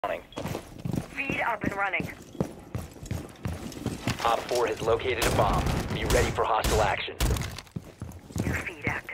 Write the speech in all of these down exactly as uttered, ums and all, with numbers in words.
Feed up and running. Op four has located a bomb. Be ready for hostile action. New feed active.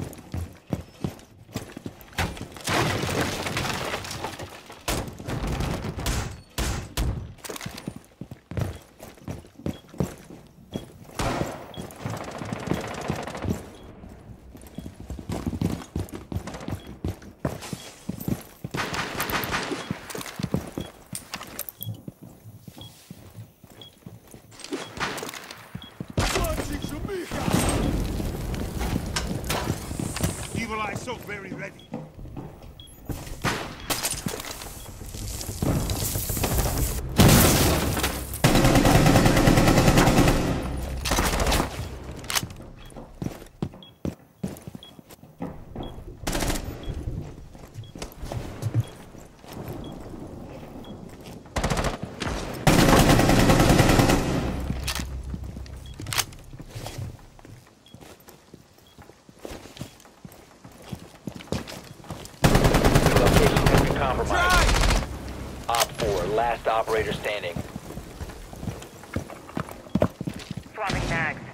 Evil Eye so very ready. Compromised. Op four, last operator standing. Swapping mags.